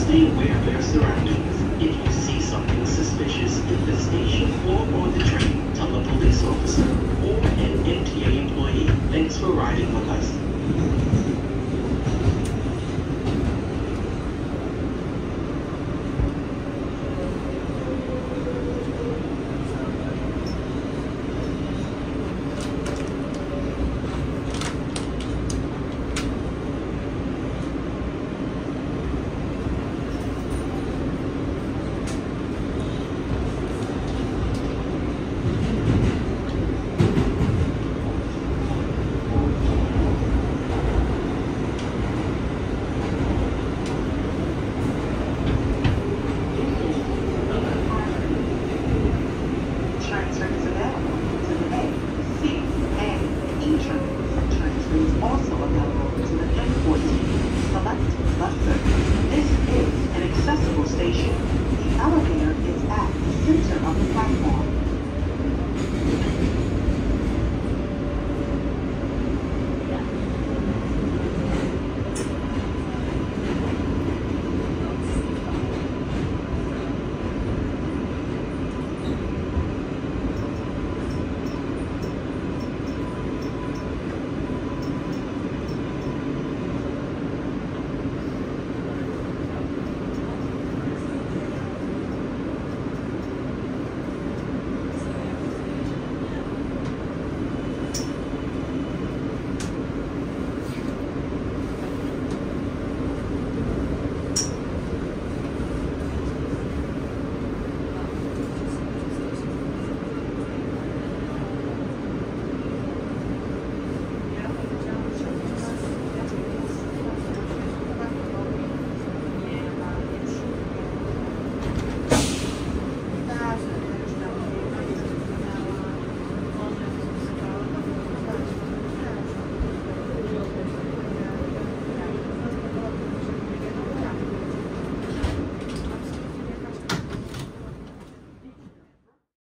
Stay aware of your surroundings. If you see something suspicious in the station or on the train, tell a police officer or an MTA employee. Thanks for riding with us. This is an accessible station. The elevator is at the center of the platform.